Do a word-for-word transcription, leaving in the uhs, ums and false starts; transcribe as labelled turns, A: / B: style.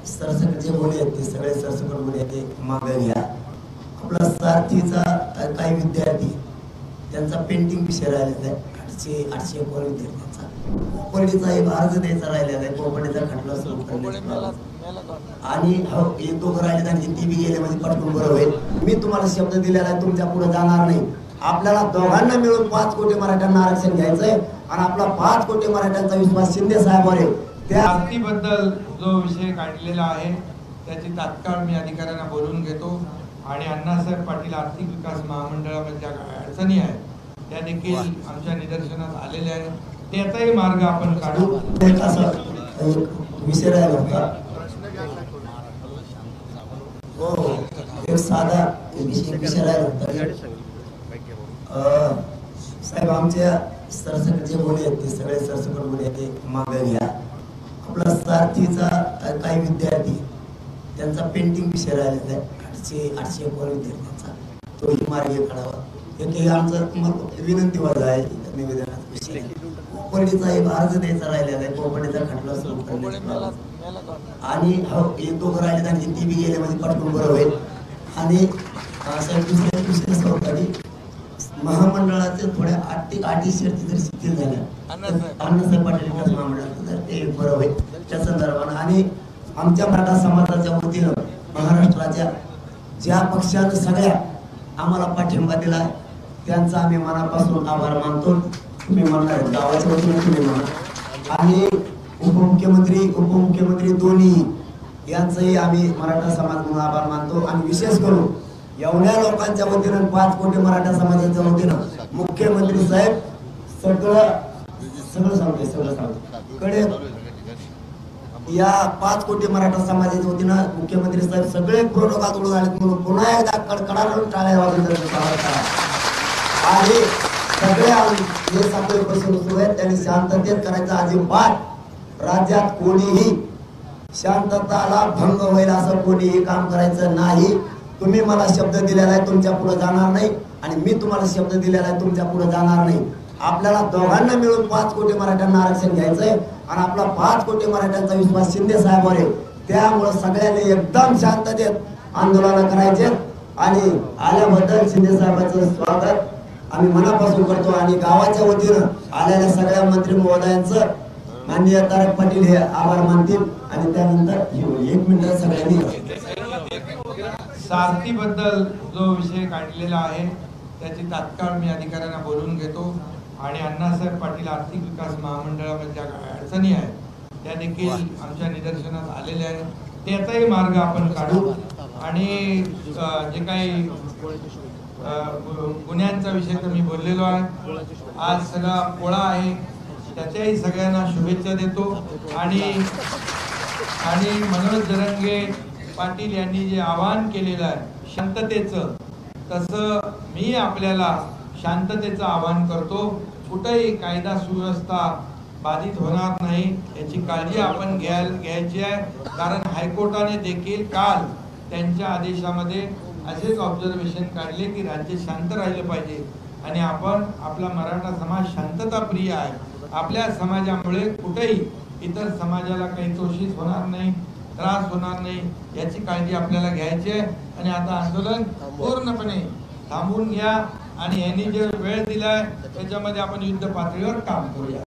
A: सरसकट जे मुले आहेत ते सगळे सरसकट मुले आहेत ते मागे घ्या. आपला सारथीचा काही विद्यार्थी त्यांचा पेंटिंग विषय राहिलेला आहे. आठशे आठशे एकोण विद्यार्थ्यांचा कोपर्डीचा एक अर्ज द्यायचा राहिलेला आहे. कोपर्डीचा खटला सुरू करण्याचा आणि हो एक दोघं राहिले आणि ती बी गेले म्हणजे पटकन बरं होईल. मी तुम्हाला शब्द दिलेला आहे, तुमच्या पुढे जाणार नाही. आपल्याला दोघांना मिळून पाच कोटी मराठ्यांना आरक्षण घ्यायचंय आणि आपला पाच कोटी मराठ्यांचा विश्वास शिंदे साहेबांवर आहे. त्या
B: आरतीबद्दल जो विषय काढलेला आहे त्याची तात्काळ मी अधिकाऱ्यांना बोलून घेतो आणि अण्णासाहेब पाटील आर्थिक विकास महामंडळामध्ये ज्या अडचणी आहेत त्या देखील आमच्या निदर्शनास आलेल्या आहेत. त्याचाही मार्ग आपण काढू.
A: विषय राहिला होता हो एक साधा विषय विषय राहिला होता साहेब. आमच्या सरसकट जे मुले आहेत ते सगळे सरसकट मुले आहेत ते मागे घ्या. आपला सारथीचा काही विद्यार्थी त्यांचा पेंटिंग विषय राहिलेला आहे. आठशे आठशे एकोण विद्यार्थ्यांचा तोही मार्ग काढावा. एक आमचं विनंती वाद आहे निवेदनात विषय. कोपर्डीचा एक अर्ज द्यायचा राहिलेला आहे. कोपर्डीचा खटला सुरू करण्याचा आणि हो एक दोघं राहिले आणि ती बी गेले म्हणजे पटकन बरं होईल. आणि साहेब दुसऱ्या विषय असं होता की महामंडळाचे थोड्या अटी अटी शर्ती जर शिथिल झाल्या अण्णासाहेब पाटील विकास महामंडळाचं तर ते बरं होईल त्या संदर्भानं. आणि आमच्या मराठा समाजाच्या वतीनं महाराष्ट्राच्या ज्या पक्षानं सगळ्या आम्हाला पाठिंबा दिला त्यांचा आम्ही मनापासून आभार मानतो. तुम्ही म्हणणार गावाच्या वतीनं तुम्ही म्हणा आणि उपमुख्यमंत्री उपमुख्यमंत्री दोन्ही यांचंही आम्ही मराठा समाज म्हणून आभार मानतो. आणि विशेष करून एवढ्या लोकांच्या वतीनं पाच कोटी मराठा समाजाच्या वतीनं मुख्यमंत्री साहेब सगळं सगळं सांगते सगळं सांगते कडे या पाच कोटी मराठा समाजाच्या वतीनं मुख्यमंत्री साहेब सगळे प्रोटोकॉल तोडून आले म्हणून पुन्हा एकदा कडकडानं टाळ्या वाजवून आणि सगळ्या जे साखळी प्रश्न सुरू आहेत त्यांनी शांततेत करायचं. अजिबात राज्यात कोणीही शांतताला भंग होईल असं कोणीही काम करायचं नाही. तुम्ही मला शब्द दिलेला आहे, तुमच्या पुढे जाणार नाही आणि मी तुम्हाला शब्द दिलेला आहे, तुमच्या पुढे जाणार नाही. आपल्याला दोघांना मिळून पाच कोटी मराठ्यांना आरक्षण घ्यायचंय आणि आपला पाच कोटी मराठ्यांचा विश्वास शिंदे साहेबांवर आहे. त्यामुळे सगळ्यांनी एकदम शांततेत आंदोलन करायचे आणि आल्याबद्दल शिंदे साहेबांचं स्वागत आम्ही मनापासून करतो. आणि गावाच्या वतीनं आलेल्या सगळ्या मंत्री महोदयांचं माननीय तारक पाटील हे आभार मानतील आणि त्यानंतर एक मिनिट सगळ्यांनी
B: सारथीबद्दल जो विषय काढलेला आहे त्याची तात्काळ मी अधिकाऱ्यांना बोलून घेतो आणि अण्णासाहेब पाटील आर्थिक विकास महामंडळामध्ये ज्या अडचणी आहेत त्या देखील आमच्या निदर्शनास आलेल्या आहेत. त्याचाही मार्ग आपण काढू. आणि जे काही गुन्ह्यांचा विषय तर मी बोललेलो आहे. आज सगळा पोळा आहे त्याच्याही सगळ्यांना शुभेच्छा देतो. आणि आणि मनोज जरंगे पाटील यांनी जे आवाहन केलेलं आहे शांततेचं, तसं मी आपल्याला शांततेचं आवाहन करतो. कुठेही कायदा सुव्यवस्था बाधित होणार नाही याची काळजी आपण घ्यायला घ्यायची आहे. कारण हायकोर्टाने देखील काल त्यांच्या आदेशामध्ये असेच ऑब्झर्वेशन काढले की राज्य शांत राहिलं पाहिजे आणि आपण आपला मराठा समाज शांतताप्रिय आहे. आपल्या समाजामुळे कुठेही इतर समाजाला काही तोशीत होणार नाही, त्रास होणार नाही याची काळजी आपल्याला घ्यायची आहे. आणि आता आंदोलन पूर्णपणे थांबवून घ्या आणि यांनी जे वेळ दिलाय त्याच्यामध्ये आपण युद्ध पातळीवर काम करूया.